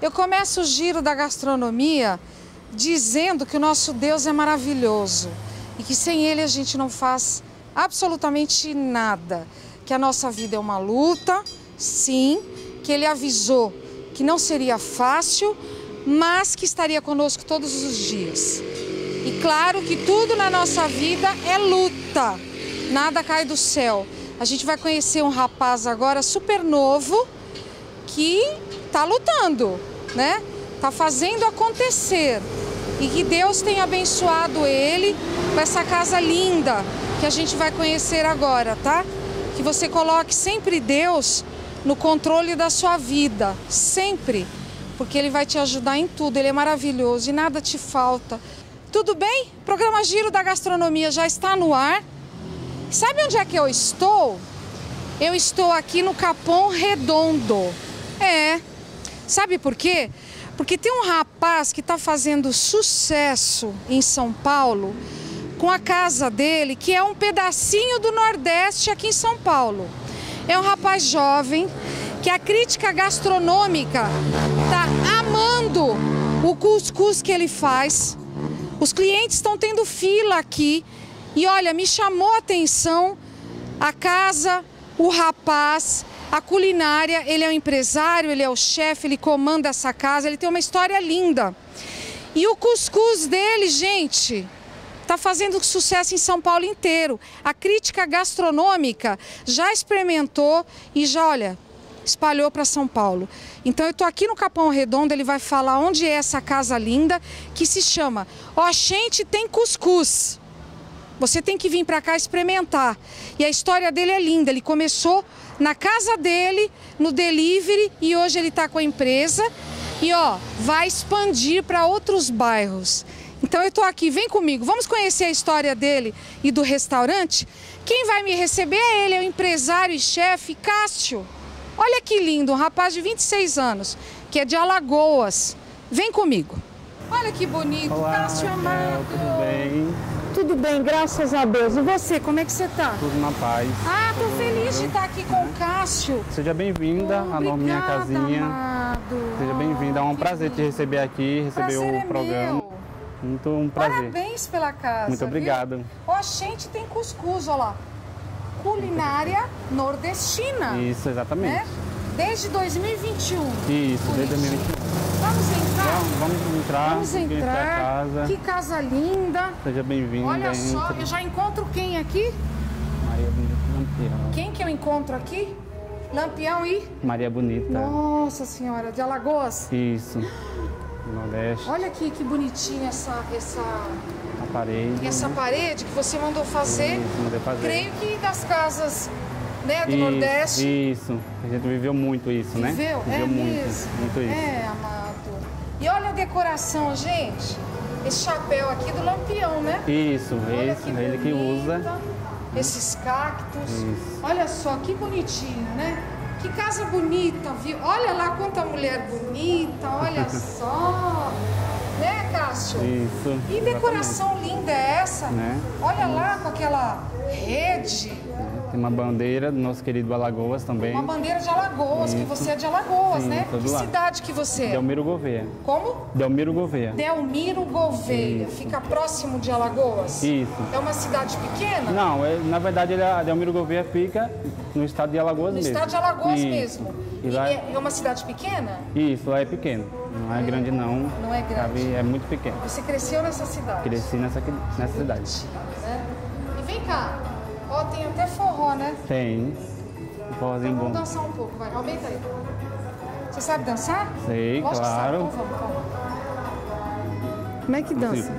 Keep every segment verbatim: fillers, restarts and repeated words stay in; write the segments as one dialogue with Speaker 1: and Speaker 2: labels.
Speaker 1: Eu começo o giro da gastronomia dizendo que o nosso Deus é maravilhoso e que sem Ele a gente não faz absolutamente nada. Que a nossa vida é uma luta, sim, que Ele avisou que não seria fácil, mas que estaria conosco todos os dias. E claro que tudo na nossa vida é luta, nada cai do céu. A gente vai conhecer um rapaz agora super novo que está lutando, né? Está fazendo acontecer. E que Deus tenha abençoado ele com essa casa linda que a gente vai conhecer agora, tá? Que você coloque sempre Deus no controle da sua vida, sempre. Porque Ele vai te ajudar em tudo, Ele é maravilhoso e nada te falta. Tudo bem? O programa Giro da Gastronomia já está no ar. Sabe onde é que eu estou? Eu estou aqui no Capão Redondo. É. Sabe por quê? Porque tem um rapaz que está fazendo sucesso em São Paulo com a casa dele, que é um pedacinho do Nordeste aqui em São Paulo. É um rapaz jovem que a crítica gastronômica está amando o cuscuz que ele faz. Os clientes estão tendo fila aqui e olha, me chamou a atenção a casa, o rapaz, a culinária. Ele é um empresário, ele é o chefe, ele comanda essa casa, ele tem uma história linda. E o cuscuz dele, gente, está fazendo sucesso em São Paulo inteiro. A crítica gastronômica já experimentou e já, olha, espalhou para São Paulo. Então eu estou aqui no Capão Redondo, ele vai falar onde é essa casa linda que se chama Oxente Tem Cuscuz. Você tem que vir para cá experimentar. E a história dele é linda, ele começou na casa dele, no delivery, e hoje ele está com a empresa e ó, vai expandir para outros bairros. Então eu estou aqui, vem comigo, vamos conhecer a história dele e do restaurante? Quem vai me receber é ele, é o empresário e chefe Cássio. Olha que lindo, um rapaz de vinte e seis anos, que é de Alagoas. Vem comigo. Olha que bonito.
Speaker 2: Olá,
Speaker 1: Cássio amado.
Speaker 2: Tudo bem?
Speaker 1: Tudo bem, graças a Deus. E você, como é que você tá?
Speaker 2: Tudo na paz.
Speaker 1: Ah, tô feliz de estar aqui com o Cássio.
Speaker 2: Seja bem-vinda
Speaker 1: Oh,
Speaker 2: à minha casinha.
Speaker 1: Amado.
Speaker 2: Seja bem-vinda. É um
Speaker 1: Que
Speaker 2: prazer te receber aqui, receber
Speaker 1: prazer
Speaker 2: o
Speaker 1: é
Speaker 2: programa.
Speaker 1: meu.
Speaker 2: Muito um prazer.
Speaker 1: Parabéns pela casa.
Speaker 2: Muito obrigado.
Speaker 1: Viu? Ó, a gente tem cuscuz, ó lá. Culinária nordestina.
Speaker 2: Isso, exatamente.
Speaker 1: Né? Desde dois mil e vinte e um.
Speaker 2: Isso, desde dois mil e vinte e um.
Speaker 1: Vamos entrar?
Speaker 2: Vamos, vamos entrar.
Speaker 1: Vamos
Speaker 2: conhecer
Speaker 1: entrar.
Speaker 2: a casa.
Speaker 1: Que casa linda.
Speaker 2: Seja bem-vinda.
Speaker 1: Olha só,
Speaker 2: entre.
Speaker 1: eu já encontro quem aqui?
Speaker 2: Maria Bonita Lampião.
Speaker 1: Quem que eu encontro aqui? Lampião e?
Speaker 2: Maria Bonita.
Speaker 1: Nossa Senhora, de Alagoas?
Speaker 2: Isso. Nordeste.
Speaker 1: Olha aqui que bonitinha essa, essa,
Speaker 2: A parede.
Speaker 1: essa parede que você mandou fazer.
Speaker 2: Isso, mandei fazer.
Speaker 1: Creio que das casas, né, do
Speaker 2: Isso,
Speaker 1: Nordeste.
Speaker 2: Isso. A gente viveu muito isso, né?
Speaker 1: Viveu?
Speaker 2: Viveu
Speaker 1: É
Speaker 2: muito.
Speaker 1: mesmo?
Speaker 2: Muito isso.
Speaker 1: É, amado. E olha a decoração, gente. Esse chapéu aqui do Lampião, né?
Speaker 2: Isso,
Speaker 1: Olha
Speaker 2: esse,
Speaker 1: que
Speaker 2: ele que
Speaker 1: bonita.
Speaker 2: usa.
Speaker 1: Esses cactos.
Speaker 2: Isso.
Speaker 1: Olha só, que bonitinho, né? Que casa bonita, viu? Olha lá quanta mulher bonita, olha só. Né, Cássio?
Speaker 2: Isso.
Speaker 1: E decoração linda é essa?
Speaker 2: Né?
Speaker 1: Olha lá com aquela rede.
Speaker 2: Tem uma bandeira do nosso querido Alagoas também.
Speaker 1: Uma bandeira de Alagoas, que
Speaker 2: Isso.
Speaker 1: você é de Alagoas,
Speaker 2: Sim,
Speaker 1: né?
Speaker 2: tô do
Speaker 1: Que
Speaker 2: lado.
Speaker 1: cidade que você é?
Speaker 2: Delmiro Gouveia.
Speaker 1: Como?
Speaker 2: Delmiro Gouveia.
Speaker 1: Delmiro Gouveia.
Speaker 2: Isso.
Speaker 1: Fica próximo de Alagoas?
Speaker 2: Isso.
Speaker 1: É uma cidade pequena?
Speaker 2: Não, é, na verdade ele, a Delmiro Gouveia fica no estado de Alagoas
Speaker 1: No
Speaker 2: mesmo.
Speaker 1: estado de Alagoas
Speaker 2: Isso.
Speaker 1: mesmo.
Speaker 2: E
Speaker 1: E
Speaker 2: lá,
Speaker 1: é, é uma cidade pequena?
Speaker 2: Isso, lá é pequeno. Não é grande não.
Speaker 1: Não é grande.
Speaker 2: Cabe- É muito pequeno.
Speaker 1: Você cresceu nessa cidade?
Speaker 2: Cresci nessa, nessa cidade.
Speaker 1: Né? E vem cá. Ó, tem até forró, né?
Speaker 2: Tem. Um forrozinho
Speaker 1: Vamos
Speaker 2: bom.
Speaker 1: dançar um pouco, vai. Aumenta aí. Você sabe dançar?
Speaker 2: Sei,
Speaker 1: Lógico que sabe.
Speaker 2: claro.
Speaker 1: Então vamos, vamos. Como é que dança?
Speaker 2: Assim.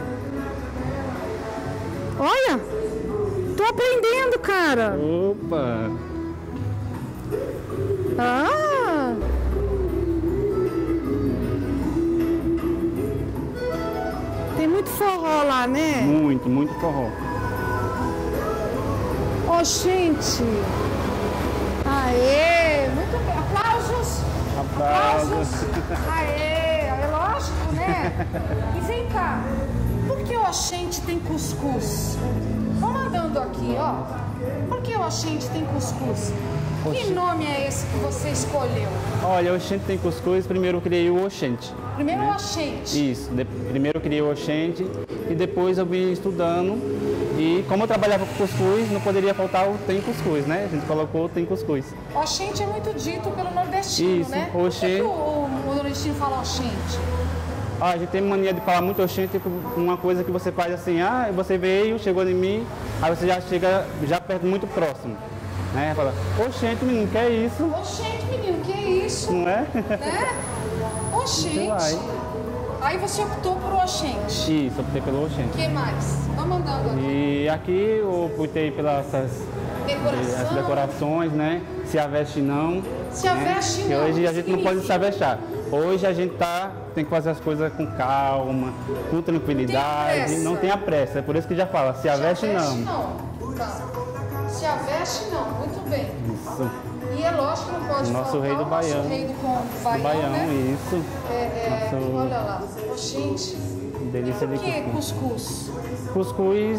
Speaker 1: Olha! Tô aprendendo, cara!
Speaker 2: Opa!
Speaker 1: Ah! Tem muito forró lá, né?
Speaker 2: Muito, muito forró.
Speaker 1: Ó, gente! Aê! Muito bem! Aplausos!
Speaker 2: Aplausos.
Speaker 1: Aê! É lógico, né? E vem cá, por que o Oxente tem cuscuz? Vamos andando aqui, ó. Por que o Oxente tem cuscuz? Que nome é esse que você escolheu?
Speaker 2: Olha, o Oxente tem cuscuz, primeiro eu criei o Oxente.
Speaker 1: Primeiro
Speaker 2: né?
Speaker 1: o Oxente.
Speaker 2: Isso, de, primeiro eu criei o Oxente e depois eu vim estudando. E como eu trabalhava com cuscuz, não poderia faltar o tem cuscuz, né? A gente colocou o tem cuscuz.
Speaker 1: Oxente é muito dito pelo nordestino,
Speaker 2: Isso,
Speaker 1: né?
Speaker 2: oxente.
Speaker 1: Por que o, o nordestino fala Oxente?
Speaker 2: Ah, a gente tem mania de falar muito Oxente, uma coisa que você faz assim, ah, você veio, chegou em mim, aí você já chega já perto, muito próximo. Né? Fala, Oxente, menino, que é isso?
Speaker 1: Oxente, menino, que é isso?
Speaker 2: Não é?
Speaker 1: Né? Oxente.
Speaker 2: Vai.
Speaker 1: Aí você optou por Oxente.
Speaker 2: Isso, optei pelo Oxente.
Speaker 1: O que mais? Vamos andando aqui.
Speaker 2: E aqui eu optei pelas essas,
Speaker 1: Decoração.
Speaker 2: as decorações, né? Se a veste não.
Speaker 1: Se a
Speaker 2: né?
Speaker 1: veste
Speaker 2: Que
Speaker 1: não,
Speaker 2: hoje
Speaker 1: que
Speaker 2: a gente não pode se avestar. Hoje a gente tá, tem que fazer as coisas com calma, com tranquilidade,
Speaker 1: Não
Speaker 2: não tem a pressa. É por isso que já fala, se a veste não.
Speaker 1: não. Tá. Se a veste não, muito bem.
Speaker 2: Isso.
Speaker 1: E é lógico que não pode
Speaker 2: Nosso
Speaker 1: faltar
Speaker 2: rei do
Speaker 1: o
Speaker 2: Baião.
Speaker 1: nosso rei do com- Baião,
Speaker 2: Baião,
Speaker 1: né?
Speaker 2: isso.
Speaker 1: É, é,
Speaker 2: Nosso-
Speaker 1: olha lá. Oxente.
Speaker 2: Delícia de
Speaker 1: Por que
Speaker 2: cuscuz.
Speaker 1: cuscuz?
Speaker 2: Cuscuz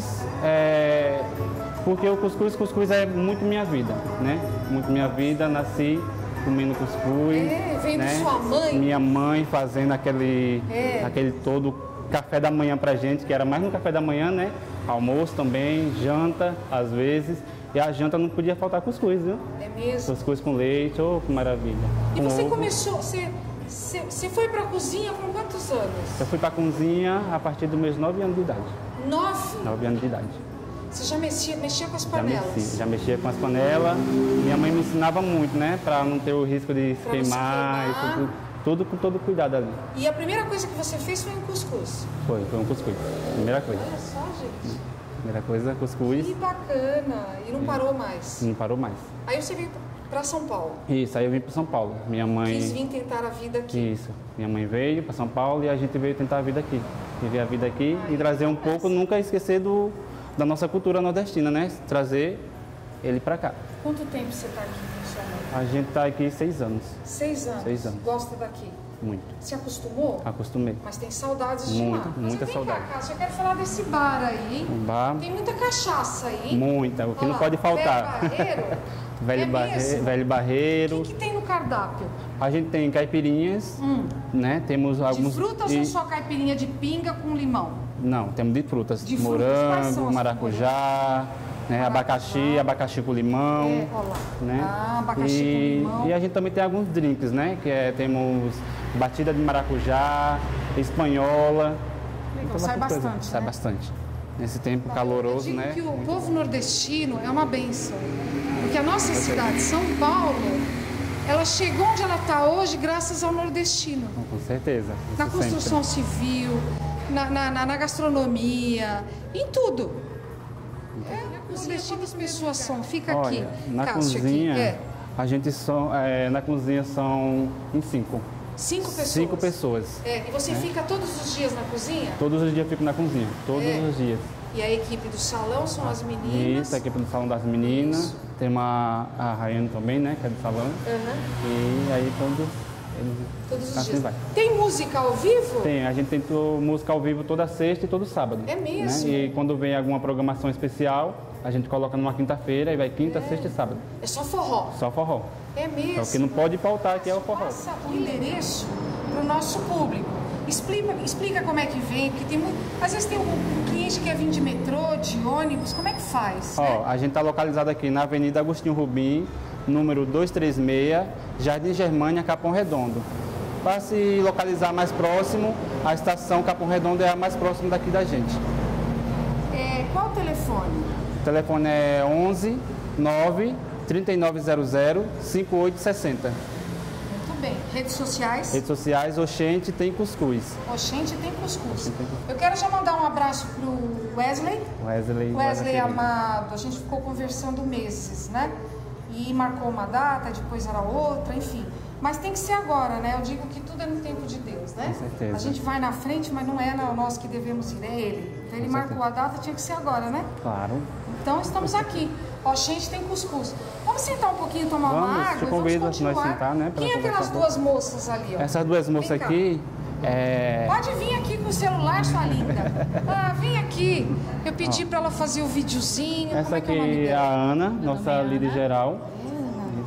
Speaker 2: é. Porque o cuscuz, cuscuz é muito minha vida, né? Muito minha vida, nasci comendo cuscuz.
Speaker 1: É, veio de
Speaker 2: né?
Speaker 1: sua mãe?
Speaker 2: Minha mãe fazendo aquele,
Speaker 1: É.
Speaker 2: aquele todo café da manhã pra gente, que era mais no café da manhã, né? Almoço também, janta, às vezes. E a janta não podia faltar cuscuz, viu?
Speaker 1: É mesmo?
Speaker 2: Cuscuz com leite, oh, que maravilha.
Speaker 1: E
Speaker 2: Com
Speaker 1: você
Speaker 2: ovo.
Speaker 1: começou, você, você, você foi pra cozinha com quantos anos?
Speaker 2: Eu fui pra cozinha a partir dos meus nove anos de idade.
Speaker 1: Nove?
Speaker 2: nove anos de idade.
Speaker 1: Você já mexia, mexia com as
Speaker 2: Já,
Speaker 1: panelas?
Speaker 2: mexi, já mexia com as panelas. Minha mãe me ensinava muito, né? Pra não ter o risco de se
Speaker 1: Pra não se
Speaker 2: queimar, e
Speaker 1: queimar.
Speaker 2: tudo, tudo com todo cuidado ali.
Speaker 1: E a primeira coisa que você fez foi um cuscuz?
Speaker 2: Foi, foi um cuscuz. Primeira coisa.
Speaker 1: Olha só, gente.
Speaker 2: Primeira coisa, cuscuz.
Speaker 1: Que bacana. E não parou mais?
Speaker 2: Não parou mais.
Speaker 1: Aí você veio pra São Paulo.
Speaker 2: Isso, aí eu vim para São Paulo. Minha mãe.
Speaker 1: Quis vir tentar a vida aqui.
Speaker 2: Isso. Minha mãe veio para São Paulo e a gente veio tentar a vida aqui. Viver a vida aqui e trazer um pouco, nunca esquecer do, da nossa cultura nordestina, né? Trazer ele para cá.
Speaker 1: Quanto tempo você está aqui com sua mãe?
Speaker 2: A gente tá aqui seis anos.
Speaker 1: Seis anos.
Speaker 2: Seis anos.
Speaker 1: Gosta daqui?
Speaker 2: Muito.
Speaker 1: Se acostumou?
Speaker 2: Acostumei.
Speaker 1: Mas tem saudades de
Speaker 2: Muita,
Speaker 1: lá. Mas
Speaker 2: muita
Speaker 1: vem
Speaker 2: saudade.
Speaker 1: Cá, Cássio, eu quero falar desse bar aí, hein?
Speaker 2: Um bar,
Speaker 1: Tem muita cachaça aí, hein?
Speaker 2: muita, o que
Speaker 1: Olha
Speaker 2: não
Speaker 1: lá,
Speaker 2: pode faltar.
Speaker 1: Velho Barreiro.
Speaker 2: Velho,
Speaker 1: É
Speaker 2: barre...
Speaker 1: mesmo?
Speaker 2: Velho
Speaker 1: O
Speaker 2: Barreiro.
Speaker 1: que, que tem no cardápio?
Speaker 2: A gente tem caipirinhas,
Speaker 1: Hum.
Speaker 2: né? Temos
Speaker 1: De
Speaker 2: alguns.
Speaker 1: frutas
Speaker 2: e-
Speaker 1: ou só caipirinha de pinga com limão?
Speaker 2: Não, temos de frutas.
Speaker 1: De frutas, quais são
Speaker 2: Morango,
Speaker 1: as
Speaker 2: maracujá, né? abacaxi, abacaxi com limão.
Speaker 1: É, olha lá.
Speaker 2: Né?
Speaker 1: Ah, abacaxi
Speaker 2: e,
Speaker 1: com limão.
Speaker 2: E a gente também tem alguns drinks, né? Que é, temos batida de maracujá, espanhola.
Speaker 1: Legal,
Speaker 2: Então,
Speaker 1: sai
Speaker 2: bastante coisa.
Speaker 1: bastante,
Speaker 2: Sai
Speaker 1: né?
Speaker 2: bastante. Nesse tempo
Speaker 1: Eu
Speaker 2: caloroso,
Speaker 1: digo
Speaker 2: né?
Speaker 1: que o povo nordestino é uma benção. Porque a nossa cidade, São Paulo, ela chegou onde ela está hoje graças ao nordestino.
Speaker 2: Com certeza.
Speaker 1: Na
Speaker 2: isso
Speaker 1: construção
Speaker 2: sempre.
Speaker 1: civil, na, na, na- na gastronomia, em tudo. É, nordestino as pessoas são. Fica aqui,
Speaker 2: Olha, na
Speaker 1: Cássio,
Speaker 2: cozinha,
Speaker 1: aqui. É.
Speaker 2: a gente são, é, na cozinha são em cinco.
Speaker 1: Cinco pessoas.
Speaker 2: Cinco pessoas.
Speaker 1: É, e você fica todos os dias na cozinha?
Speaker 2: Todos os dias eu fico na cozinha, todos
Speaker 1: É.
Speaker 2: os dias.
Speaker 1: E a equipe do salão são as meninas.
Speaker 2: Isso, aqui do Salão das Meninas.
Speaker 1: Isso.
Speaker 2: Tem uma, a Rayane também, né, que é do salão.
Speaker 1: Aham,
Speaker 2: E aí todos eles
Speaker 1: todos os
Speaker 2: assim
Speaker 1: dias.
Speaker 2: vai.
Speaker 1: Tem música ao vivo?
Speaker 2: Tem, a gente tem to- música ao vivo toda sexta e todo sábado.
Speaker 1: É mesmo?
Speaker 2: Né? E quando vem alguma programação especial, a gente coloca numa quinta-feira e vai quinta, sexta e sábado.
Speaker 1: É só forró.
Speaker 2: Só forró.
Speaker 1: É mesmo.
Speaker 2: É o que não pode faltar aqui é o forró.
Speaker 1: Passa o endereço para o nosso público. Explica, explica como é que vem, porque tem muito. Às vezes tem um, um cliente que quer vir de metrô, de ônibus, como é que faz? né?
Speaker 2: Ó, a gente está localizado aqui na Avenida Agostinho Rubim, número duzentos e trinta e seis, Jardim Germânia, Capão Redondo. Para se localizar mais próximo, a estação Capão Redondo é a mais próxima daqui da gente.
Speaker 1: É, qual o telefone?
Speaker 2: O telefone é onze nove três nove zero zero cinco oito seis zero.
Speaker 1: Muito bem. Redes sociais?
Speaker 2: Redes sociais, Oxente tem cuscuz.
Speaker 1: Oxente tem cuscuz. Eu quero já mandar um abraço pro Wesley.
Speaker 2: Wesley,
Speaker 1: Wesley
Speaker 2: querido.
Speaker 1: Amado, a gente ficou conversando meses, né? E marcou uma data, depois era outra, enfim. Mas tem que ser agora, né? Eu digo que tudo é no tempo de Deus, né?
Speaker 2: Com certeza.
Speaker 1: A gente vai na frente, mas não é nós que devemos ir, é Ele. Então ele
Speaker 2: Com
Speaker 1: marcou a data, tinha que ser agora, né?
Speaker 2: Claro.
Speaker 1: Então estamos aqui. Ó, gente, tem cuscuz. Vamos sentar um pouquinho, tomar
Speaker 2: Vamos,
Speaker 1: uma
Speaker 2: te
Speaker 1: água e
Speaker 2: convido
Speaker 1: vamos
Speaker 2: a nós
Speaker 1: continuar.
Speaker 2: sentar, né, pra
Speaker 1: Quem é
Speaker 2: conversar
Speaker 1: aquelas
Speaker 2: um
Speaker 1: duas moças ali, ó?
Speaker 2: Essas duas moças
Speaker 1: Vem cá.
Speaker 2: aqui, é...
Speaker 1: Pode vir aqui com o celular, sua linda. Ah, vem aqui. Eu pedi para ela fazer o videozinho. Como
Speaker 2: Essa
Speaker 1: é que é o nome
Speaker 2: aqui é
Speaker 1: dela?
Speaker 2: a Ana, nossa
Speaker 3: nome é
Speaker 2: líder
Speaker 3: Ana.
Speaker 2: geral.
Speaker 1: Ana.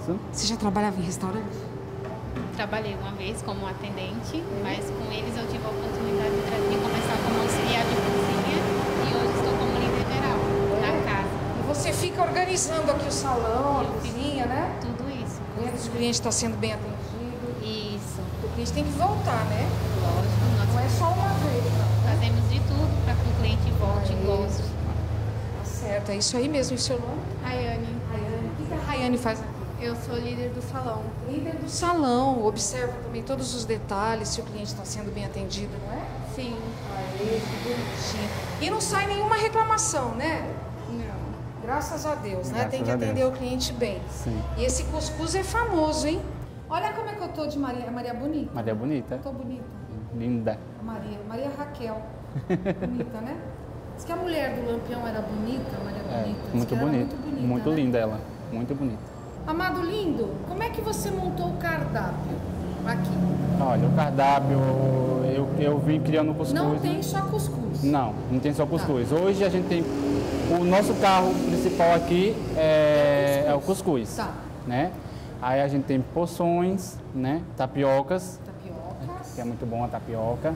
Speaker 2: Isso.
Speaker 1: Você já trabalhava em restaurante?
Speaker 3: Trabalhei uma vez como atendente, mas com eles eu tive a oportunidade de, de começar como auxiliar de cozinha e hoje estou como líder geral na casa.
Speaker 1: E você fica organizando aqui o salão, a cozinha, né?
Speaker 3: Tudo isso.
Speaker 1: O cliente está sendo bem atendido.
Speaker 3: Isso.
Speaker 1: O cliente tem que voltar, né?
Speaker 3: Lógico. Nós
Speaker 1: Não é só uma vez, não.
Speaker 3: fazemos de tudo para que o cliente volte e goste.
Speaker 1: Tá certo, é isso aí mesmo. E o seu nome?
Speaker 4: Rayane,
Speaker 1: Rayane. O que a Rayane faz aqui?
Speaker 4: eu sou líder do salão.
Speaker 1: Líder do salão. Observa também todos os detalhes, se o cliente está sendo bem atendido, não é?
Speaker 4: Sim.
Speaker 1: Aê, que bonitinho. E não sai nenhuma reclamação, né?
Speaker 4: Não.
Speaker 1: Graças a Deus, né?
Speaker 2: Graças
Speaker 1: Tem que
Speaker 2: a
Speaker 1: atender
Speaker 2: Deus.
Speaker 1: o cliente bem.
Speaker 2: Sim.
Speaker 1: E esse cuscuz é famoso, hein? Olha como é que eu tô de Maria. Maria bonita.
Speaker 2: Maria bonita.
Speaker 1: Tô bonita.
Speaker 2: Linda.
Speaker 1: A Maria. Maria Raquel. Bonita, né? Diz que a mulher do Lampião era bonita, Maria
Speaker 2: É,
Speaker 1: Bonita. Diz
Speaker 2: muito
Speaker 1: que era
Speaker 2: bonita.
Speaker 1: Muito bonita.
Speaker 2: Muito
Speaker 1: né?
Speaker 2: linda ela. Muito bonita.
Speaker 1: Amado lindo, como é que você montou o cardápio aqui?
Speaker 2: Olha, o cardápio, eu, eu vim criando cuscuz.
Speaker 1: Não tem só cuscuz.
Speaker 2: Não, não tem só cuscuz. Hoje a gente tem... O nosso carro principal aqui é, é o cuscuz.
Speaker 1: Tá.
Speaker 2: Né? Aí a gente tem porções, né? Tapiocas,
Speaker 1: Tapiocas.
Speaker 2: que é muito bom a tapioca.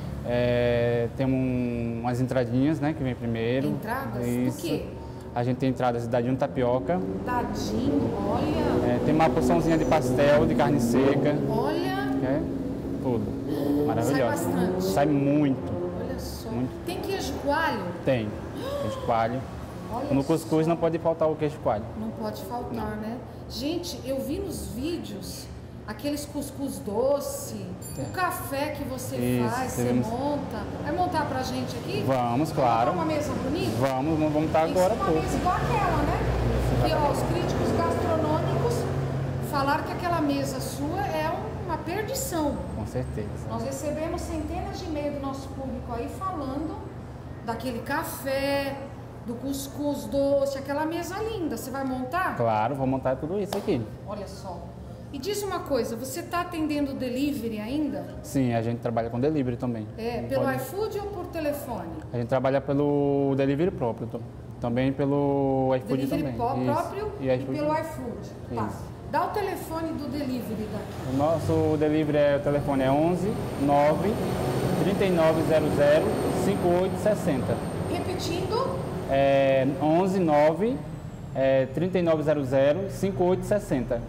Speaker 2: É, tem um, umas entradinhas, né? Que vem primeiro.
Speaker 1: Entradas? Do
Speaker 2: Isso.
Speaker 1: quê?
Speaker 2: A gente tem entradas de dadinho tapioca.
Speaker 1: Dadinho, olha.
Speaker 2: É, tem uma porçãozinha de pastel, de carne seca.
Speaker 1: Olha.
Speaker 2: É, tudo. Maravilhoso.
Speaker 1: Sai bastante.
Speaker 2: Sai muito.
Speaker 1: Olha só.
Speaker 2: Muito.
Speaker 1: Tem queijo coalho?
Speaker 2: Tem. Queijo coalho.
Speaker 1: Olha
Speaker 2: No
Speaker 1: só.
Speaker 2: cuscuz não pode faltar o queijo coalho.
Speaker 1: Não pode faltar, né? Gente, eu vi nos vídeos aqueles cuscuz doce, o café que você
Speaker 2: Isso,
Speaker 1: faz, você
Speaker 2: temos-
Speaker 1: monta. Vai montar pra gente aqui?
Speaker 2: Vamos, claro.
Speaker 1: Uma mesa bonita?
Speaker 2: Vamos, vamos montar agora,
Speaker 1: Isso,
Speaker 2: pô.
Speaker 1: uma mesa igual aquela, né? E ó, os críticos gastronômicos falaram que aquela mesa sua é uma perdição.
Speaker 2: Com certeza.
Speaker 1: Nós recebemos centenas de e-mails do nosso público aí falando daquele café, do cuscuz doce, aquela mesa linda. Você vai montar?
Speaker 2: Claro, vou montar tudo isso aqui.
Speaker 1: Olha só. E diz uma coisa, você está atendendo delivery ainda?
Speaker 2: Sim, a gente trabalha com delivery também.
Speaker 1: É,
Speaker 2: Não
Speaker 1: pelo
Speaker 2: pode-
Speaker 1: iFood ou por telefone?
Speaker 2: A gente trabalha pelo delivery próprio, to- também pelo iFood
Speaker 1: Delivery
Speaker 2: também.
Speaker 1: pró-
Speaker 2: Isso.
Speaker 1: próprio
Speaker 2: E
Speaker 1: e,
Speaker 2: iFood
Speaker 1: pelo
Speaker 2: também.
Speaker 1: iFood. Tá.
Speaker 2: Isso.
Speaker 1: Dá o telefone do delivery daqui.
Speaker 2: O nosso delivery é o telefone é onze nove três nove zero zero cinco oito seis zero.
Speaker 1: Repetindo,
Speaker 2: É onze nove é, três nove zero zero cinco oito seis zero.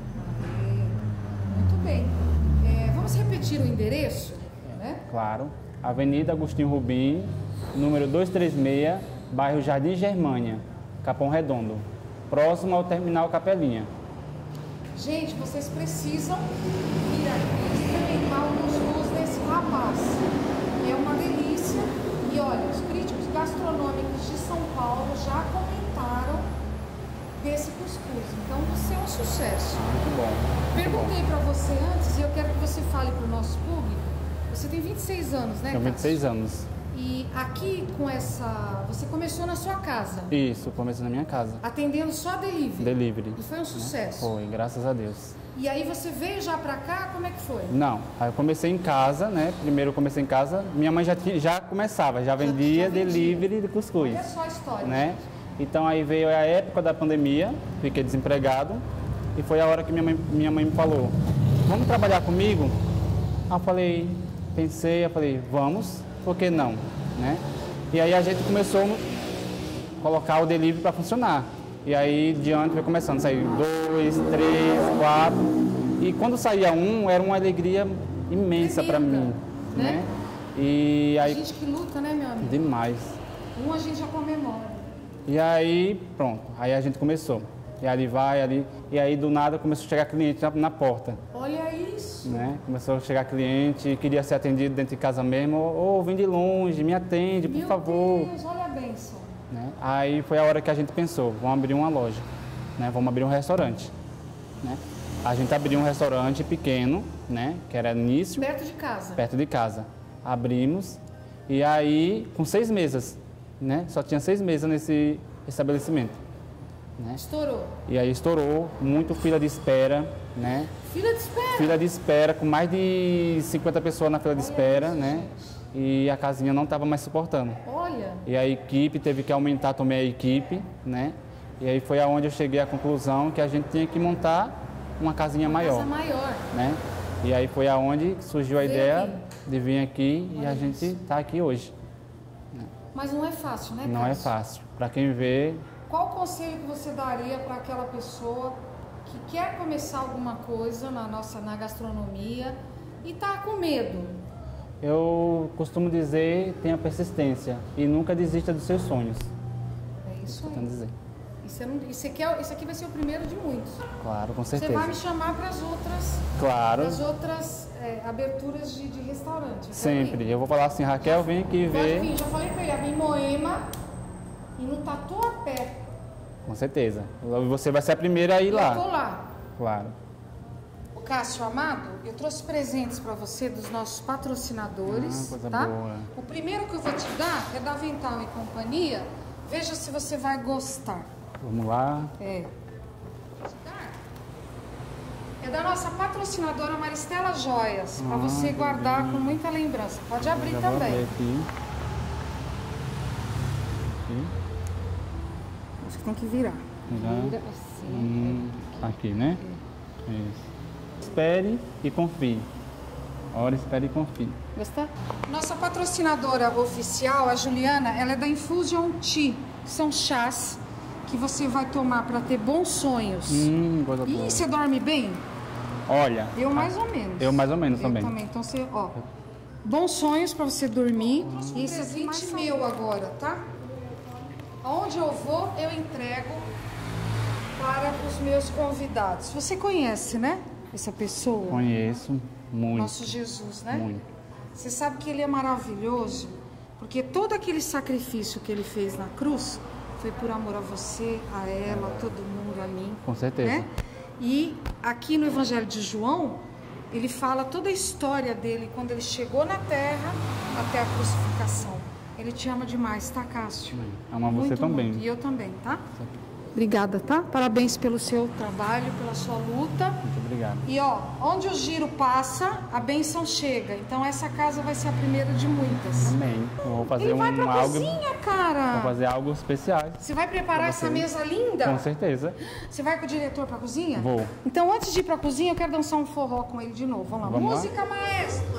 Speaker 1: muito bem. É, vamos repetir o endereço, né?
Speaker 2: Claro. Avenida Agostinho Rubim, número duzentos e trinta e seis, bairro Jardim Germânia, Capão Redondo, próximo ao Terminal Capelinha.
Speaker 1: Gente, vocês precisam vir aqui experimentar o cuscuz desse rapaz. É uma delícia. E olha, os críticos gastronômicos de São Paulo já comentaram desse cuscuz. Então, você é um sucesso.
Speaker 2: Muito bom. Muito
Speaker 1: Perguntei para você antes e eu quero que você fale para o nosso público. Você tem vinte e seis anos, né,
Speaker 2: Tenho vinte e seis
Speaker 1: Cássio?
Speaker 2: anos.
Speaker 1: E aqui com essa... Você começou na sua casa,
Speaker 2: Isso, comecei na minha casa.
Speaker 1: atendendo só delivery.
Speaker 2: Delivery.
Speaker 1: E foi um sucesso.
Speaker 2: Foi, graças a Deus.
Speaker 1: E aí você veio já pra cá, como é que foi?
Speaker 2: Não, aí eu comecei em casa, né? Primeiro eu comecei em casa. Minha mãe já, tinha, já começava, já vendia
Speaker 1: já vendia.
Speaker 2: delivery de cuscuz.
Speaker 1: Olha só a história.
Speaker 2: Né? Então aí veio a época da pandemia, fiquei desempregado e foi a hora que minha mãe, minha mãe me falou, vamos trabalhar comigo? Aí eu falei, pensei, eu falei, vamos, por que não? Né? E aí a gente começou a colocar o delivery para funcionar. E aí diante foi começando a sair dois, três, quatro. E quando saía um, era uma alegria imensa para
Speaker 1: Tremenda,
Speaker 2: mim.
Speaker 1: né?
Speaker 2: Né? E
Speaker 1: A
Speaker 2: aí,
Speaker 1: gente que luta, né, meu amigo?
Speaker 2: demais.
Speaker 1: Um a gente já comemora.
Speaker 2: E aí, pronto, aí a gente começou. E ali vai, ali. E aí do nada começou a chegar cliente na, na porta.
Speaker 1: Olha isso.
Speaker 2: Né? Começou a chegar cliente, queria ser atendido dentro de casa mesmo. Ou oh, vem de longe, me atende, por
Speaker 1: Meu
Speaker 2: favor.
Speaker 1: Deus, olha a bênção.
Speaker 2: Né? Aí foi a hora que a gente pensou, vamos abrir uma loja, né? Vamos abrir um restaurante. Né? A gente abriu um restaurante pequeno, né? Que era início,
Speaker 1: Perto de casa.
Speaker 2: perto de casa. Abrimos e aí com seis mesas, né? Só tinha seis mesas nesse estabelecimento. Né?
Speaker 1: Estourou.
Speaker 2: E aí estourou, muito fila de espera, né?
Speaker 1: Fila de espera.
Speaker 2: Fila de espera, com mais de cinquenta pessoas na fila de
Speaker 1: Olha
Speaker 2: espera,
Speaker 1: isso,
Speaker 2: né? E a casinha não estava mais suportando.
Speaker 1: Olha.
Speaker 2: E a equipe teve que aumentar também a equipe, né? E aí foi aonde eu cheguei à conclusão que a gente tinha que montar uma casinha
Speaker 1: Uma
Speaker 2: maior.
Speaker 1: casa maior.
Speaker 2: Né? E aí foi aonde surgiu a
Speaker 1: Veio
Speaker 2: ideia
Speaker 1: aqui.
Speaker 2: de vir aqui e
Speaker 1: Olha
Speaker 2: a gente
Speaker 1: isso.
Speaker 2: está aqui hoje.
Speaker 1: Mas não é fácil, né,
Speaker 2: Não é
Speaker 1: Cássio?
Speaker 2: fácil. Para quem vê,
Speaker 1: Qual o conselho que você daria para aquela pessoa que quer começar alguma coisa na nossa na gastronomia e tá com medo?
Speaker 2: eu costumo dizer, tenha persistência e nunca desista dos seus sonhos.
Speaker 1: É isso
Speaker 2: Eu tenho a
Speaker 1: aí.
Speaker 2: dizer.
Speaker 1: Isso, é um- isso, aqui é, isso aqui vai ser o primeiro de muitos.
Speaker 2: Claro, com
Speaker 1: Você
Speaker 2: certeza.
Speaker 1: vai me chamar para as outras,
Speaker 2: Claro,
Speaker 1: pras outras é, aberturas de, de restaurante. Eu quero
Speaker 2: sempre.
Speaker 1: ir.
Speaker 2: Eu vou falar assim, Raquel, vem aqui
Speaker 1: Pode
Speaker 2: ver.
Speaker 1: vir, já falei para ele, é em Moema e no Tatuapé.
Speaker 2: Com certeza. Você vai ser a primeira a ir
Speaker 1: Eu tô
Speaker 2: lá.
Speaker 1: lá.
Speaker 2: Claro.
Speaker 1: O Cássio Amado, eu trouxe presentes para você dos nossos patrocinadores,
Speaker 2: Ah, coisa
Speaker 1: tá?
Speaker 2: boa.
Speaker 1: O primeiro que eu vou te dar é da Avental e Companhia. Veja se você vai gostar.
Speaker 2: Vamos lá.
Speaker 1: É. É da nossa patrocinadora Maristela Joias, para
Speaker 2: Ah,
Speaker 1: você
Speaker 2: que
Speaker 1: guardar
Speaker 2: lindo.
Speaker 1: com muita lembrança. Pode abrir
Speaker 2: Já vou
Speaker 1: também.
Speaker 2: abrir aqui. Aqui.
Speaker 1: Acho que tem que virar.
Speaker 2: Já.
Speaker 1: Vira assim.
Speaker 2: Hum, aqui, né? Isso. Espere e confie. Ora, espere e confie.
Speaker 1: Gostou? Nossa patrocinadora oficial, a Juliana, ela é da Infusion Tea. São chás que você vai tomar para ter bons sonhos.
Speaker 2: Hum, coisa boa.
Speaker 1: E você dorme bem?
Speaker 2: Olha.
Speaker 1: Eu mais ou menos.
Speaker 2: Eu mais ou menos
Speaker 1: Eu
Speaker 2: também.
Speaker 1: também. Então você, ó, bons sonhos para você dormir. E esse é presente meu agora, tá? Aonde eu vou, eu entrego para os meus convidados. Você conhece, né? Essa pessoa?
Speaker 2: Conheço muito.
Speaker 1: Nosso Jesus, né?
Speaker 2: Muito.
Speaker 1: Você sabe que ele é maravilhoso, porque todo aquele sacrifício que ele fez na cruz foi por amor a você, a ela, a todo mundo, a mim.
Speaker 2: Com certeza.
Speaker 1: Né? E aqui no Evangelho de João, ele fala toda a história dele, quando ele chegou na terra até a crucificação. Ele te ama demais, tá, Cássio?
Speaker 2: Ama você
Speaker 1: Muito,
Speaker 2: também.
Speaker 1: muito. E eu também, tá? Obrigada, tá? Parabéns pelo seu trabalho, pela sua luta.
Speaker 2: Muito obrigado.
Speaker 1: E ó, onde o giro passa, a bênção chega. Então essa casa vai ser a primeira de muitas.
Speaker 2: Amém. Eu vou fazer
Speaker 1: Ele vai
Speaker 2: um
Speaker 1: pra
Speaker 2: algo.
Speaker 1: cozinha, cara.
Speaker 2: Vou fazer algo especial.
Speaker 1: Você vai preparar
Speaker 2: pra
Speaker 1: essa
Speaker 2: você.
Speaker 1: mesa linda?
Speaker 2: Com certeza.
Speaker 1: Você vai com o diretor pra cozinha?
Speaker 2: Vou.
Speaker 1: Então antes de ir pra cozinha, eu quero dançar um forró com ele de novo. Vamos lá.
Speaker 2: Vamos lá?
Speaker 1: Música, maestro.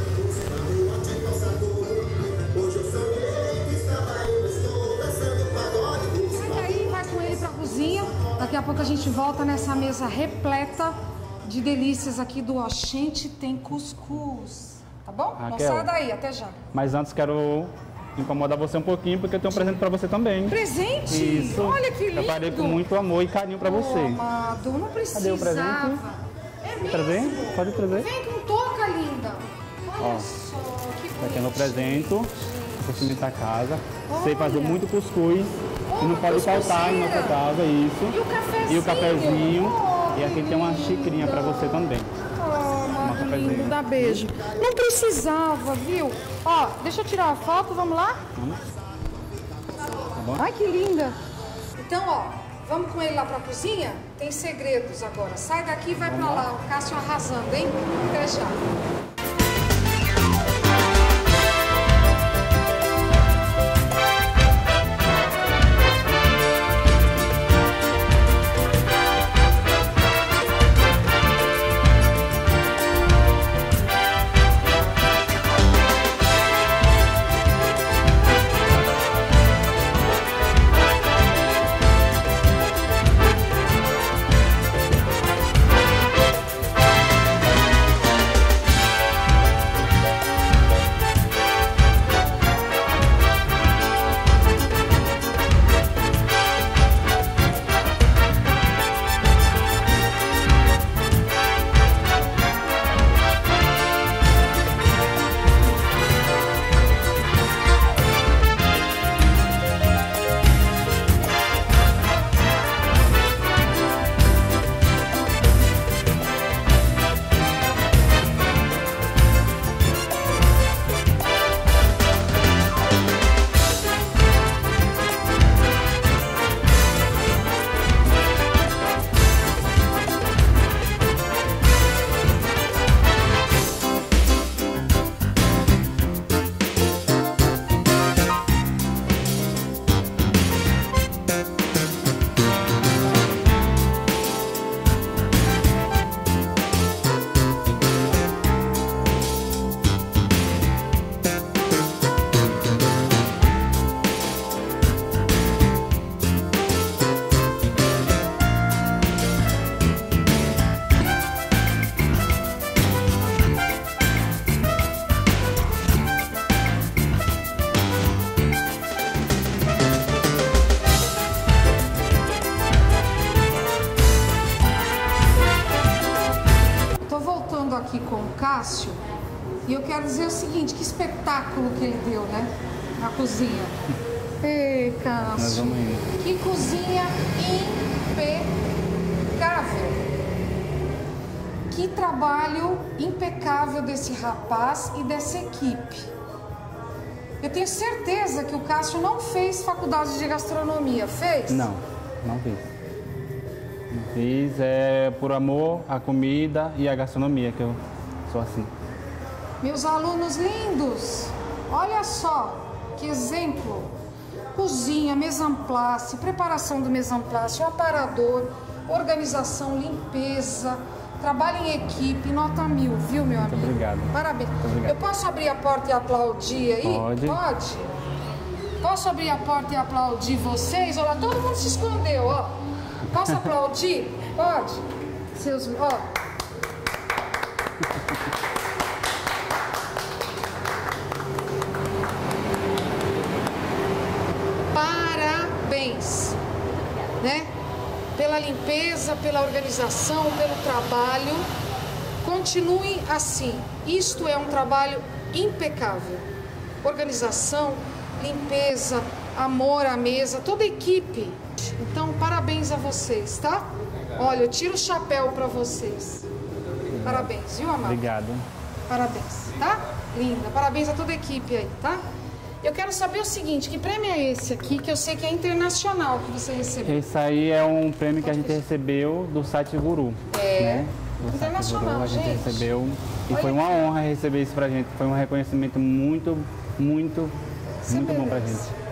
Speaker 1: Sai daí, vai com ele pra cozinha. Daqui a pouco a gente volta nessa mesa repleta de delícias aqui do Oxente Tem Cuscuz. Tá bom? Não
Speaker 2: Raquel.
Speaker 1: sai daí, até já.
Speaker 2: Mas antes quero incomodar você um pouquinho, porque eu tenho um presente pra você também.
Speaker 1: Presente?
Speaker 2: Isso.
Speaker 1: Olha que lindo.
Speaker 2: Preparei com muito amor e carinho pra
Speaker 1: Ô,
Speaker 2: você.
Speaker 1: amado, não precisava.
Speaker 2: Cadê o presente?
Speaker 1: É mesmo?
Speaker 2: Presente? Pode trazer.
Speaker 1: Vem com touca, linda. Olha
Speaker 2: Ó,
Speaker 1: só, que
Speaker 2: Tá aqui é meu
Speaker 1: bonitinho.
Speaker 2: presente. Vou facilitar a casa.
Speaker 1: Olha.
Speaker 2: Sei fazer muito cuscuz.
Speaker 1: Oh,
Speaker 2: E não pode faltar em
Speaker 1: cuscuzeira.
Speaker 2: nossa casa, isso.
Speaker 1: E o cafezinho?
Speaker 2: E o cafezinho.
Speaker 1: Oh,
Speaker 2: E aqui
Speaker 1: que
Speaker 2: tem uma
Speaker 1: linda.
Speaker 2: xicrinha pra você também.
Speaker 1: Oh, amado
Speaker 2: cafezinho.
Speaker 1: lindo, dá beijo. Não precisava, viu? Ó, deixa eu tirar a foto, vamos lá?
Speaker 2: Vamos? Tá bom?
Speaker 1: Ai, que linda. Então, ó, vamos com ele lá pra cozinha? Tem segredos agora. Sai daqui e vai
Speaker 2: Vamos
Speaker 1: pra
Speaker 2: lá.
Speaker 1: lá. O Cássio arrasando, hein? Até já. Cássio. E eu quero dizer o seguinte, que espetáculo que ele deu, né? Na cozinha. Ei, Cássio.
Speaker 2: Nós vamos indo.
Speaker 1: Que cozinha impecável. Que trabalho impecável desse rapaz e dessa equipe. Eu tenho certeza que o Cássio não fez faculdade de gastronomia, fez?
Speaker 2: Não, não fiz. Não fiz, é por amor à comida e à gastronomia que eu sou assim.
Speaker 1: Meus alunos lindos, olha só que exemplo. Cozinha, mise en place, preparação do mise en place, o aparador, organização, limpeza, trabalho em equipe, nota mil, viu, meu amigo?
Speaker 2: Muito obrigado.
Speaker 1: Parabéns.
Speaker 2: Muito obrigado.
Speaker 1: Eu posso abrir a porta e aplaudir aí?
Speaker 2: Pode.
Speaker 1: Pode? Posso abrir a porta e aplaudir vocês? Olha, todo mundo se escondeu, ó. Posso aplaudir? Pode? Seus, ó. Parabéns, né? Pela limpeza, pela organização, pelo trabalho. Continuem assim. Isto é um trabalho impecável. Organização, limpeza, amor à mesa, toda a equipe. Então, parabéns a vocês, tá? Olha, eu tiro o chapéu para vocês. Parabéns, viu, amado?
Speaker 2: Obrigado.
Speaker 1: Parabéns, tá? Linda. Parabéns a toda a equipe aí, tá? Eu quero saber o seguinte, que prêmio é esse aqui, que eu sei que é internacional que você recebeu?
Speaker 2: Esse aí é um prêmio que a gente recebeu do site Guru.
Speaker 1: É,
Speaker 2: né? Do
Speaker 1: internacional,
Speaker 2: site Guru, a gente,
Speaker 1: gente.
Speaker 2: recebeu. E
Speaker 1: Olha
Speaker 2: foi uma
Speaker 1: aqui.
Speaker 2: honra receber isso pra gente. Foi um reconhecimento muito, muito,
Speaker 1: Você
Speaker 2: muito bom pra
Speaker 1: merece.
Speaker 2: gente.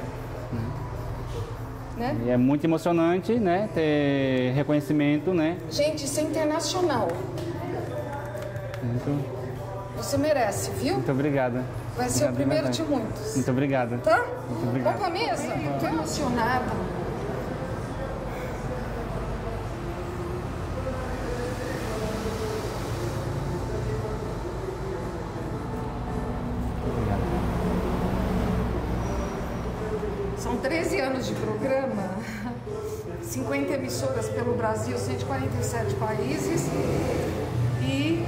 Speaker 1: Né?
Speaker 2: E é muito emocionante, né? Ter reconhecimento, né?
Speaker 1: Gente, isso é internacional.
Speaker 2: Muito,
Speaker 1: Você merece, viu?
Speaker 2: muito obrigado.
Speaker 1: Vai ser o
Speaker 2: Obrigado de
Speaker 1: primeiro de
Speaker 2: verdade.
Speaker 1: muitos.
Speaker 2: Muito obrigado.
Speaker 1: Tá?
Speaker 2: Muito obrigado.
Speaker 1: Vamos pra mesa? Tô emocionada.
Speaker 2: Obrigado.
Speaker 1: São treze anos de programa, cinquenta emissoras pelo Brasil, cento e quarenta e sete países. E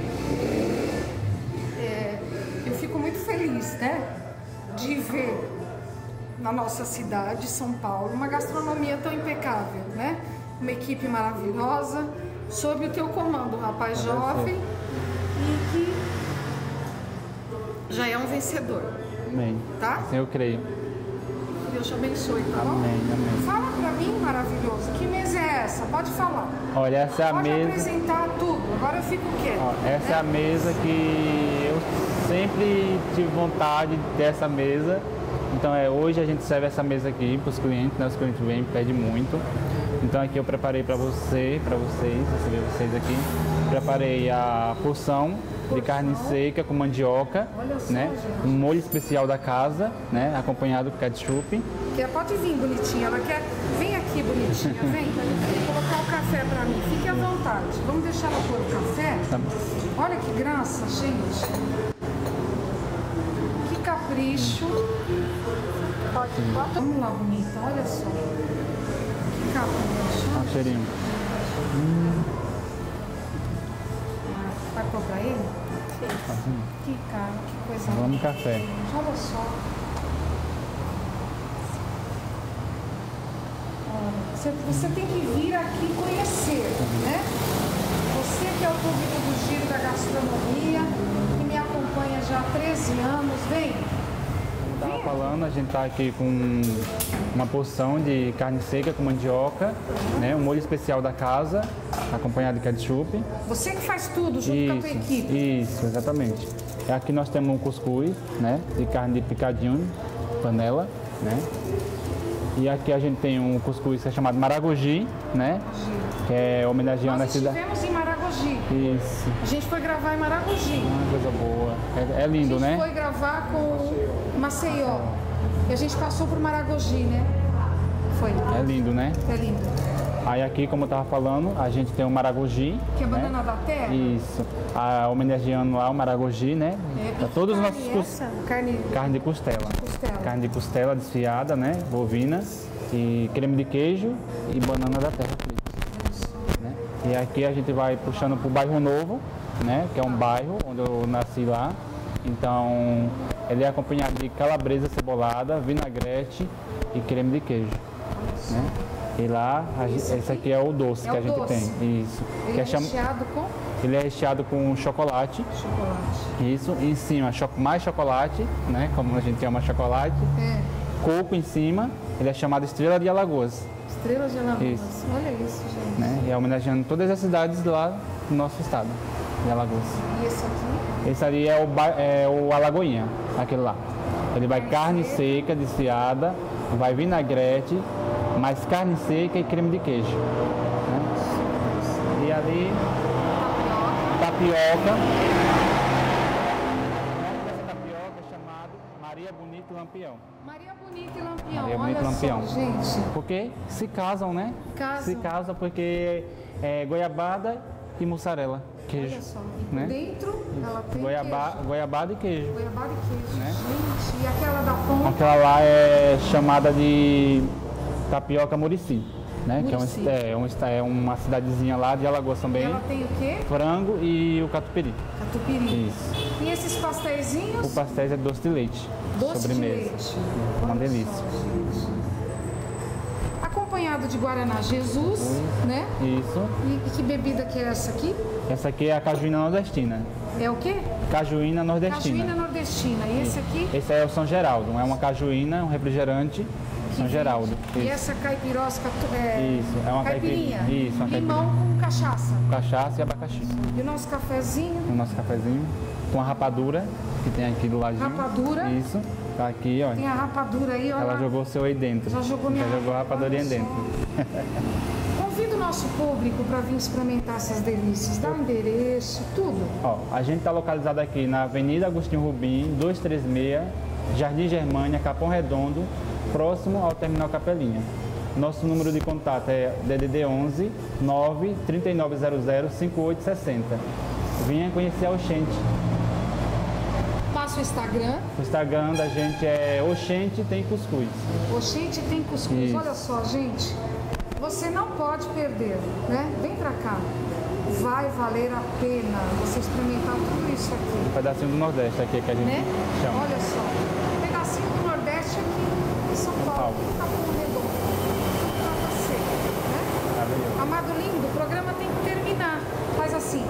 Speaker 1: é, eu fico muito feliz, né, de ver na nossa cidade, São Paulo, uma gastronomia tão impecável, né? Uma equipe maravilhosa, sob o teu comando, um rapaz jovem e que já é um vencedor,
Speaker 2: Amém.
Speaker 1: tá?
Speaker 2: Assim eu creio.
Speaker 1: Deus te abençoe, tá bom?
Speaker 2: Amém, amém.
Speaker 1: Fala pra mim, maravilhoso, que mesa é essa? Pode falar.
Speaker 2: Olha, essa é a
Speaker 1: Pode
Speaker 2: mesa.
Speaker 1: apresentar tudo, agora eu fico quieta.
Speaker 2: Ó, essa
Speaker 1: né?
Speaker 2: é a mesa que eu sempre tive vontade de ter essa mesa. Então é, hoje a gente serve essa mesa aqui para os clientes, né? Os clientes vêm, pedem muito. Então aqui eu preparei para você, para vocês, receber vocês aqui. Preparei a porção de carne seca com mandioca,
Speaker 1: Olha só,
Speaker 2: né?
Speaker 1: gente.
Speaker 2: Um molho especial da casa, né? Acompanhado com ketchup.
Speaker 1: Quer, pode vir, bonitinha. Ela quer. Vem aqui, bonitinha. Vem. Vou colocar o café pra mim. Fique à vontade. Vamos deixar ela pôr o café?
Speaker 2: Tá bom.
Speaker 1: Olha que graça, gente. Que capricho. Pode, pode. Vamos lá, bonita. Olha só. Que capricho.
Speaker 2: Ó, o cheirinho.
Speaker 1: Vai pôr pra ele? Que cara, que coisa linda.
Speaker 2: Vamos café.
Speaker 1: Olha só. Olha, Você, você tem que vir aqui conhecer, né? Você que é o público do Giro da Gastronomia, que me acompanha já há treze anos, vem.
Speaker 2: Estava falando, a gente está aqui com uma porção de carne seca com mandioca, né? Um molho especial da casa, acompanhado de ketchup.
Speaker 1: Você que faz tudo junto com a tua equipe.
Speaker 2: Isso, exatamente. Aqui nós temos um cuscuz, né? De carne de picadinho, panela, né? E aqui a gente tem um cuscuz que é chamado Maragogi, né? Que é homenageando
Speaker 1: Nós
Speaker 2: a cidade.
Speaker 1: estivemos em Maragogi.
Speaker 2: Isso,
Speaker 1: A gente foi gravar em Maragogi.
Speaker 2: uma coisa boa. É, é
Speaker 1: A
Speaker 2: lindo,
Speaker 1: gente
Speaker 2: né?
Speaker 1: foi gravar com Maceió. E a gente passou por Maragogi, né? Foi.
Speaker 2: É lindo, né?
Speaker 1: É lindo.
Speaker 2: Aí aqui, como eu tava falando, a gente tem o Maragogi.
Speaker 1: Que é
Speaker 2: né?
Speaker 1: banana da terra?
Speaker 2: Isso. A, homenageando lá o Maragogi, né?
Speaker 1: É,
Speaker 2: Pra
Speaker 1: e
Speaker 2: todos os
Speaker 1: carne
Speaker 2: nossos
Speaker 1: é
Speaker 2: cus...
Speaker 1: essa? Carne
Speaker 2: Carne de costela.
Speaker 1: costela.
Speaker 2: Carne de costela desfiada, né? Bovina. E creme de queijo e banana da terra frita. Né? E aqui a gente vai puxando pro bairro Novo, né? Que é um bairro onde eu nasci lá. Então, ele é acompanhado de calabresa cebolada, vinagrete e creme de queijo, né? E lá, a gente, esse aqui é o doce
Speaker 1: é
Speaker 2: que
Speaker 1: o
Speaker 2: a gente
Speaker 1: doce.
Speaker 2: tem. Isso.
Speaker 1: Ele
Speaker 2: que
Speaker 1: é
Speaker 2: é cham...
Speaker 1: recheado com
Speaker 2: Ele é recheado com chocolate.
Speaker 1: chocolate.
Speaker 2: Isso. E em cima, cho... mais chocolate, né? Como a gente ama chocolate.
Speaker 1: É.
Speaker 2: Coco em cima. Ele é chamado Estrela de Alagoas.
Speaker 1: Estrela de Alagoas.
Speaker 2: Isso.
Speaker 1: Olha isso, gente.
Speaker 2: Né? E é homenageando todas as cidades lá do nosso estado, de Alagoas.
Speaker 1: E esse aqui?
Speaker 2: Esse ali é o, ba... é o Alagoinha, aquele lá. Ele vai carne seca, desfiada, vai vinagrete, mais carne seca e creme de queijo. Né? E ali, tapioca. O nome dessa tapioca é chamado Maria Bonita e Lampião.
Speaker 1: Maria Bonita e Lampião.
Speaker 2: Maria
Speaker 1: Olha
Speaker 2: Bonita e Lampião.
Speaker 1: só, gente.
Speaker 2: Porque se casam, né?
Speaker 1: Casam.
Speaker 2: Se casam porque é goiabada e mussarela, queijo.
Speaker 1: Olha só.
Speaker 2: Né?
Speaker 1: Dentro ela tem
Speaker 2: Goiaba,
Speaker 1: queijo.
Speaker 2: goiabada e queijo.
Speaker 1: Goiabada e queijo.
Speaker 2: Né?
Speaker 1: Gente, e aquela da ponta?
Speaker 2: Aquela lá é chamada de tapioca Murici, né?
Speaker 1: Murici.
Speaker 2: Que é, um, é, um, é uma cidadezinha lá de Alagoas também.
Speaker 1: Ela tem o quê?
Speaker 2: Frango e o catupiry.
Speaker 1: Catupiry.
Speaker 2: Isso.
Speaker 1: E esses pastéisinhos?
Speaker 2: O pastel é doce de leite.
Speaker 1: Doce
Speaker 2: sobremesa.
Speaker 1: de leite.
Speaker 2: Uma
Speaker 1: Olha
Speaker 2: delícia.
Speaker 1: só, gente. Acompanhado de Guaraná Jesus, né?
Speaker 2: Isso.
Speaker 1: E, e que bebida que é essa aqui?
Speaker 2: Essa aqui é a cajuína nordestina.
Speaker 1: É o quê?
Speaker 2: Cajuína nordestina.
Speaker 1: Cajuína nordestina. E esse aqui?
Speaker 2: Esse é o São Geraldo. É uma cajuína, um refrigerante São Geraldo.
Speaker 1: E
Speaker 2: Isso.
Speaker 1: essa caipirosca é,
Speaker 2: Isso, é uma
Speaker 1: caipirinha.
Speaker 2: caipirinha. Isso, uma
Speaker 1: Limão com cachaça.
Speaker 2: Cachaça e abacaxi.
Speaker 1: E o nosso cafezinho.
Speaker 2: O nosso cafezinho com a rapadura que tem aqui do ladinho.
Speaker 1: Rapadura?
Speaker 2: Isso. Tá aqui, ó.
Speaker 1: Tem a rapadura aí, olha.
Speaker 2: Ela
Speaker 1: lá.
Speaker 2: jogou o seu aí dentro.
Speaker 1: Já jogou minha
Speaker 2: Já jogou a rapadurinha
Speaker 1: Olha só.
Speaker 2: dentro.
Speaker 1: Convido o nosso público para vir experimentar essas delícias. Dá o endereço, tudo.
Speaker 2: Ó, a gente está localizado aqui na Avenida Agostinho Rubim, duzentos e trinta e seis, Jardim Germânia, Capão Redondo, próximo ao Terminal Capelinha. Nosso número de contato é D D D onze nove três nove zero zero cinco oito seis zero. Venha conhecer a Oxente.
Speaker 1: Passa o Instagram.
Speaker 2: O Instagram da gente é Oxente Tem Cuscuz.
Speaker 1: Oxente tem cuscuz.
Speaker 2: Isso.
Speaker 1: Olha só, gente. Você não pode perder, né? Vem pra cá. Vai valer a pena você experimentar tudo isso aqui,
Speaker 2: Um pedacinho do Nordeste aqui que a gente
Speaker 1: né?
Speaker 2: chama.
Speaker 1: Olha só. Um pedacinho do Nordeste aqui em São Paulo.
Speaker 2: Paulo.
Speaker 1: Capão Redondo. Pra você, né?
Speaker 2: Maravilhoso.
Speaker 1: Amado lindo, o programa tem que terminar. Faz assim.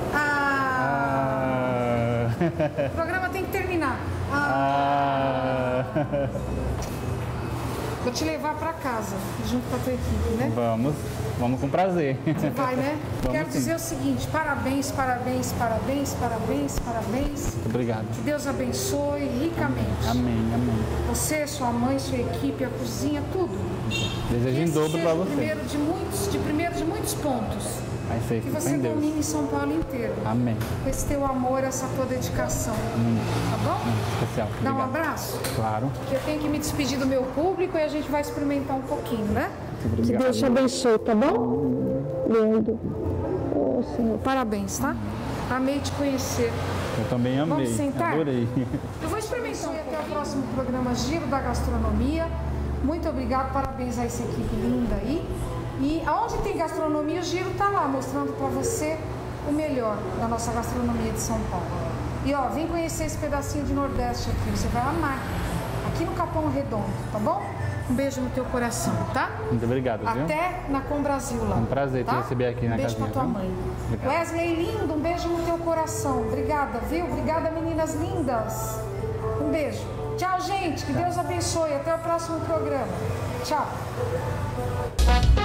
Speaker 1: Ah.
Speaker 2: Ah.
Speaker 1: O programa tem que terminar. Ah.
Speaker 2: Ah.
Speaker 1: Vou te levar pra casa, junto com a tua equipe, né?
Speaker 2: Vamos, vamos com prazer.
Speaker 1: Você vai, né?
Speaker 2: Vamos
Speaker 1: Quero
Speaker 2: sim.
Speaker 1: dizer o seguinte, parabéns, parabéns, parabéns, parabéns, parabéns.
Speaker 2: Muito obrigado.
Speaker 1: Que Deus abençoe ricamente.
Speaker 2: Amém, amém.
Speaker 1: Você, sua mãe, sua equipe, a cozinha, tudo.
Speaker 2: Desejo
Speaker 1: Que
Speaker 2: em
Speaker 1: esse
Speaker 2: dobro
Speaker 1: seja
Speaker 2: para
Speaker 1: o
Speaker 2: você.
Speaker 1: primeiro de muitos, de primeiro de muitos pontos.
Speaker 2: Vai ser
Speaker 1: Que
Speaker 2: com
Speaker 1: você
Speaker 2: Deus.
Speaker 1: domine São Paulo inteiro.
Speaker 2: Amém.
Speaker 1: Com esse teu amor, essa tua dedicação. Tá bom?
Speaker 2: Especial.
Speaker 1: Dá um
Speaker 2: Obrigado.
Speaker 1: abraço.
Speaker 2: Claro.
Speaker 1: Eu tenho que me despedir do meu público e a gente vai experimentar um pouquinho, né?
Speaker 2: Muito
Speaker 1: Que
Speaker 2: obrigado.
Speaker 1: Deus te abençoe, tá bom? Lindo. Oh, Senhor. Parabéns, tá? Amei te conhecer.
Speaker 2: Eu também amei.
Speaker 1: Vamos sentar?
Speaker 2: Adorei.
Speaker 1: Eu vou experimentar. Até o próximo programa Giro da Gastronomia. Muito obrigado, parabéns a essa equipe linda aí. E aonde tem gastronomia, o Giro tá lá, mostrando para você o melhor da nossa gastronomia de São Paulo. E ó, vem conhecer esse pedacinho de Nordeste aqui, você vai amar. Aqui no Capão Redondo, tá bom? Um beijo no teu coração, tá?
Speaker 2: Muito obrigado, viu?
Speaker 1: Até na Com Brasil lá.
Speaker 2: Um prazer te
Speaker 1: tá?
Speaker 2: receber aqui na
Speaker 1: Um beijo pra
Speaker 2: casinha,
Speaker 1: tua
Speaker 2: viu?
Speaker 1: mãe.
Speaker 2: Obrigado.
Speaker 1: Wesley, lindo, um beijo no teu coração. Obrigada, viu? Obrigada, meninas lindas. Um beijo. Tchau, gente. Que Deus abençoe. Até o próximo programa. Tchau.